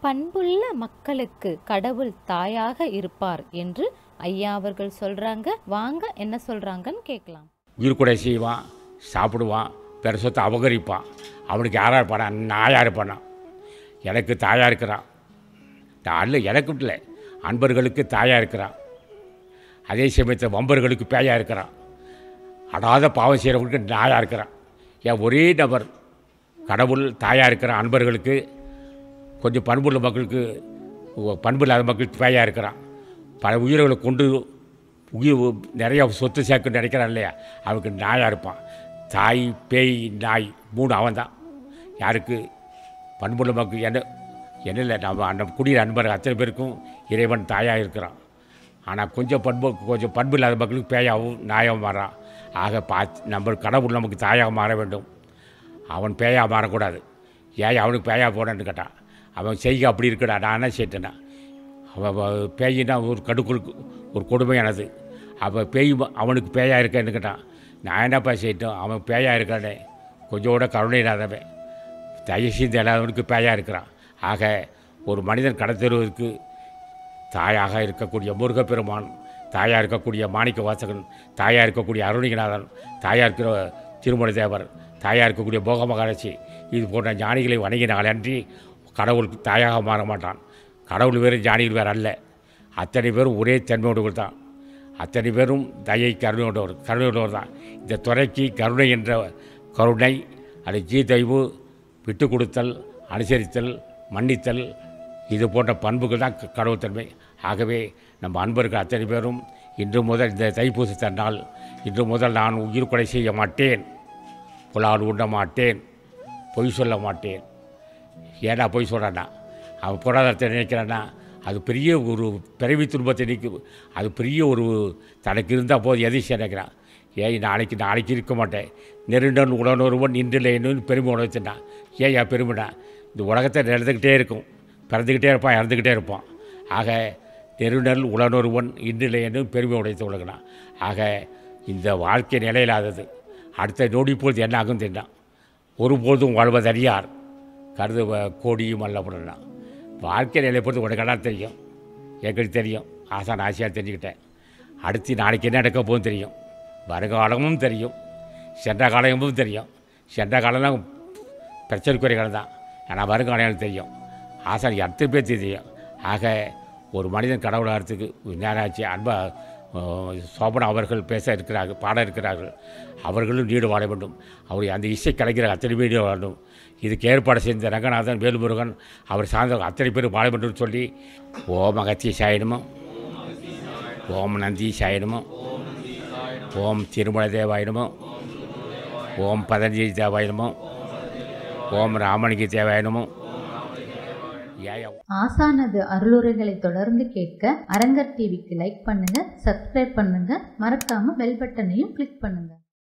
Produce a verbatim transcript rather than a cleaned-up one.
பண்புள்ள மக்களுக்கு கடவுள் தாயாக இருப்பார் என்று ஐயா அவர்கள் சொல்றாங்க. வாங்க என்ன சொல்றாங்கன்னு கேட்கலாம். உயிர்கொடை செய்வான், சாப்பிடுவான், பிற சொத்தை அபகரிப்பான். அவனுக்கு யாரா இருப்பானா? நாயா இருப்பானா? எனக்கு தாயாக இருக்கிறான். அல்ல, எனக்கு இல்லை, அன்பர்களுக்கு தாயாக இருக்கிறான். அதே சமயத்தில் வம்பர்களுக்கு பேயாக இருக்கிறான். அடாத பாவம் செய்கிறவங்களுக்கு நாயாக இருக்கிறான். ஏன் ஒரே நபர் கடவுள் தாயாக இருக்கிற அன்பர்களுக்கு, கொஞ்சம் பண்புள்ள மக்களுக்கு, பண்பு இல்லாத மக்களுக்கு பேயாக இருக்கிறான். பல உயிர்களை கொண்டு உயிர் நிறைய சொத்து சேர்க்க நினைக்கிறான் இல்லையா, அவனுக்கு நாயாக இருப்பான். தாய், பேய், நாய் மூணு அவன் தான். யாருக்கு? பண்புள்ள மக்கள். என்ன என்ன இல்லை, நம்ம அந்த குடியிற அன்பர்கள் அத்தனை பேருக்கும் இறைவன் தாயாக இருக்கிறான். ஆனால் கொஞ்சம் பண்பு கொஞ்சம் பண்பு இல்லாத மக்களுக்கு பேயாகவும் நாயாகவும் மாறான். ஆக பார்த்து நம்ம கடவுள் நமக்கு தாயாக மாற வேண்டும். அவன் பேயாக மாறக்கூடாது. ஏன் அவனுக்கு பேயாக போடான்னு கேட்டான். அவன் செய்க அப்படி இருக்கடா, நான் என்ன செய்யிட்டேன்னா, அவன் பேயின்னா ஒரு கடுக்குள் ஒரு கொடுமையானது. அவன் பேய் அவனுக்கு பேயாக இருக்கேன்னு கேட்டான். நான் என்னப்பா செய்யட்டும், அவன் பேயாக இருக்கானே, கொஞ்சோட கருணை இல்லாதவன், தயவு செய்து இல்லாதவனுக்கு பேயாக இருக்கிறான். ஆக ஒரு மனிதன் கடத்தெருவதற்கு தாயாக இருக்கக்கூடிய முருகப்பெருமான், தாயாக இருக்கக்கூடிய மாணிக்க வாசகன், தாயாக இருக்கக்கூடிய அருணிகநாதன், தாயாக இருக்கிற திருமலை தேவர், தாயாக இருக்கக்கூடிய போக மகாராட்சி, இது போன்ற ஞானிகளை வணங்கினாலே அன்றி கடவுள் தாயாக மாற மாட்டான். கடவுள் வேறு, ஞானிகள் வேறு அல்ல. அத்தனை பேரும் ஒரே தன்மையோடு தான். அத்தனை பேரும் தயை கருணையோடவர் கருணையோடவர் தான். இந்த துறைக்கு கருணை என்ற கருணை, அது ஜீ தயவு, விட்டு கொடுத்தல், அனுசரித்தல், மன்னித்தல், இது போன்ற பண்புகள் தான் கடவுள் தன்மை. ஆகவே நம்ம அன்பர்கள் அத்தனை பேரும் இன்று முதல் இந்த தைப்பூச நாள், இன்று முதல் நான் உயிர் கொலை செய்ய மாட்டேன், புலால் உண்ண மாட்டேன், பொய் சொல்ல மாட்டேன். ஏன்னா பொய் சொல்கிறான்னா, அவன் பொருளாதாரத்தை நினைக்கிறான்னா, அது பெரிய ஒரு பிறவி துன்பத்தை நிற்கும். அது பெரிய ஒரு தனக்கு இருந்தால் போது எதை நினைக்கிறான். ஏன் நாளைக்கு நாளைக்கு இருக்க மாட்டேன், நெருண்டன் உடனொருவன் இன்றில்லைன்னு பெருமை உணர்த்தினான். ஏன் என் பெருமைனா, இந்த உலகத்தை நடந்துக்கிட்டே இருக்கும், பிறந்துக்கிட்டே இருப்பான், இறந்துக்கிட்டே இருப்பான். ஆக நெருடல் உடனொருவன் இன்றில்லைன்னு பெருமை உடைத்து உலகினான். ஆக இந்த வாழ்க்கை நிலையில்லாதது. அடுத்த நொடி பொழுது என்ன ஆகும் தெரியான். ஒருபோதும் வாழ்வதறியார் கருது கோடியும் அல்ல அப்படின்னா. வாழ்க்கை நிலையை பொறுத்து உனக்கு என்ன தெரியும், எனக்கு தெரியும், ஆசான் ஆசையாக தெரிஞ்சுக்கிட்டேன். அடுத்து நாளைக்கு என்ன நடக்க போகும் தெரியும், வருங்காலமும் தெரியும், சென்ற காலமும் தெரியும். சென்ற காலம்லாம் பிரச்சனைக்குரிய காலம் தான், ஆனால் வருங்காலம் தெரியும். ஆசான் அத்தனை பேர் தெரியும். ஆக ஒரு மனிதன் கடவுளாகிறதுக்கு நேராட்சி அன்பா சோபனா அவர்கள் பேச இருக்கிறார்கள், பாட இருக்கிறார்கள். அவர்களும் நீடு வாழ வேண்டும். அவருடைய அந்த இசை கலைஞர் அத்தனை பேர் நீடு வாழணும். இதுக்கு ஏற்பாடு செய்த ரங்கநாதன், வேலுமுருகன், அவர் சார்ந்த அத்தனை பேர் வாழ வேண்டும் சொல்லி, ஓம் அகத்திய சாயனமோ, ஓம் நந்தி சாயனமோ, ஓம் திருமலை தேவாயனமோ, ஓம் பதஞ்சலி தேவாயனமோ, ஓம் ராமணிக்கு தேவாயனமோ. ஆசானது அருளுரைகளை தொடர்ந்து கேட்க அரங்கர் டிவிக்கு லைக் பண்ணுங்க, சப்ஸ்கிரைப் பண்ணுங்க, மறக்காம பெல் பட்டனையும் கிளிக் பண்ணுங்க.